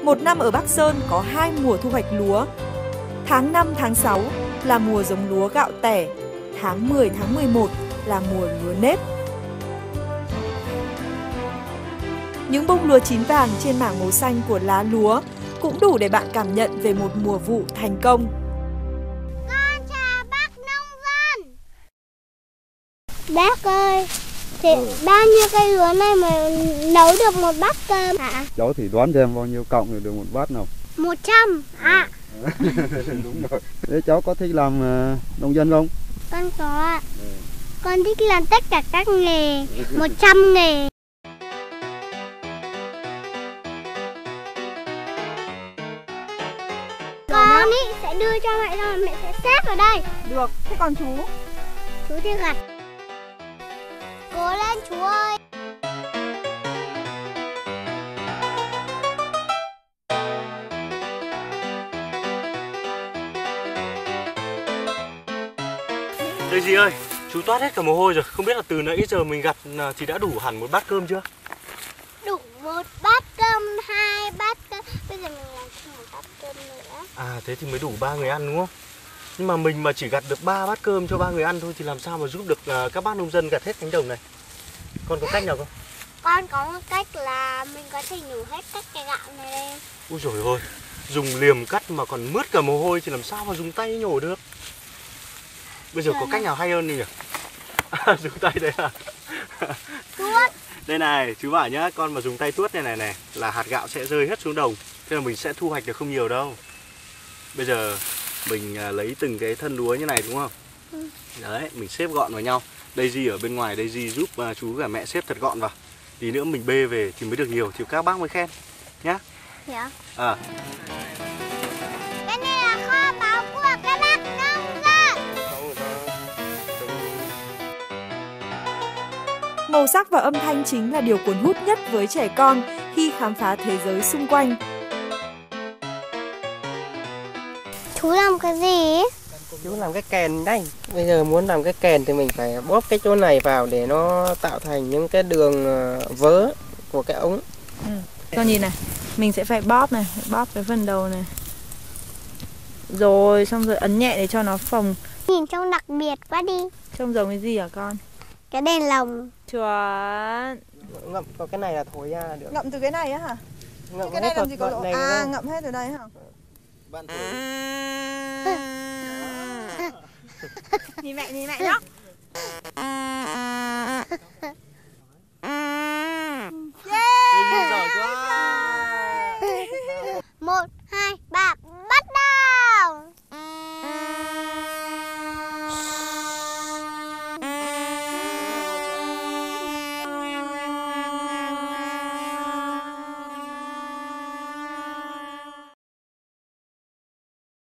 Một năm ở Bắc Sơn có 2 mùa thu hoạch lúa. Tháng 5, tháng 6 là mùa giống lúa gạo tẻ, tháng 10, tháng 11 là mùa lúa nếp. Những bông lúa chín vàng trên mảng màu xanh của lá lúa cũng đủ để bạn cảm nhận về một mùa vụ thành công. Con chào bác nông dân. Bác ơi, thì bao nhiêu cây lúa này mà nấu được một bát cơm hả? Cháu thì đoán xem bao nhiêu cọng được một bát nào. 100 ạ. Đúng rồi. Thế cháu có thích làm nông dân không? Con có ạ. Con thích làm tất cả các nghề, 100 nghề. Con ý sẽ đưa cho mẹ rồi mẹ sẽ xếp vào đây. Được, thế còn chú? Chú thì gặt. Cố lên chú ơi. Đây gì ơi, chú toát hết cả mồ hôi rồi. Không biết là từ nãy giờ mình gặt thì đã đủ hẳn một bát cơm chưa? Đủ một bát cơm, 2 bát cơm. Bây giờ mình làm thêm một bát cơm nữa. À thế thì mới đủ 3 người ăn đúng không? Nhưng mà mình mà chỉ gặt được 3 bát cơm cho 3 người ăn thôi thì làm sao mà giúp được các bác nông dân gặt hết cánh đồng này? Con có cách nào không? Con có một cách là mình có thể nhổ hết các cái gạo này lên. Úi dồi ôi, dùng liềm cắt mà còn mướt cả mồ hôi thì làm sao mà dùng tay nhổ được? Bây giờ có cách nào hay hơn đi nhỉ? Dùng tay đấy à? Tuốt. Đây này, chú bảo nhá, con mà dùng tay tuốt này là hạt gạo sẽ rơi hết xuống đồng. Thế là mình sẽ thu hoạch được không nhiều đâu. Bây giờ mình lấy từng cái thân lúa như này đúng không? Đấy, mình xếp gọn vào nhau. Daisy ở bên ngoài, Daisy giúp chú và mẹ xếp thật gọn vào. Tí nữa mình bê về thì mới được nhiều, thì các bác mới khen nhá. Dạ. À. Cái này là kho báu của các bác nông dân. Màu sắc và âm thanh chính là điều cuốn hút nhất với trẻ con khi khám phá thế giới xung quanh. Chú làm cái gì? Chú làm cái kèn đây. Bây giờ muốn làm cái kèn thì mình phải bóp cái chỗ này vào để nó tạo thành những cái đường vớ của cái ống. Con nhìn này, mình sẽ phải bóp này, bóp cái phần đầu này. Rồi, xong rồi ấn nhẹ để cho nó phồng. Nhìn trông đặc biệt quá đi. Trông giống cái gì hả con? Cái đèn lồng. Chuẩn. Ngậm có cái này là thổi ra là được. Ngậm từ cái này á hả? Ngậm cái hết này làm gì có lỗ? À, không? ngậm hết từ đây hả? Bạn thổi. Nhìn mẹ nhá.